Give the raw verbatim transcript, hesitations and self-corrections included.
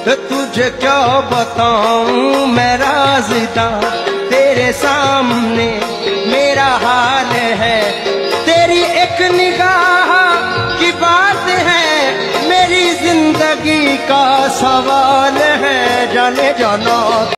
तुझे क्या बताऊं मैं राज़दा, तेरे सामने मेरा हाल है। तेरी एक निगाह की बात है, मेरी जिंदगी का सवाल है। जाने जाना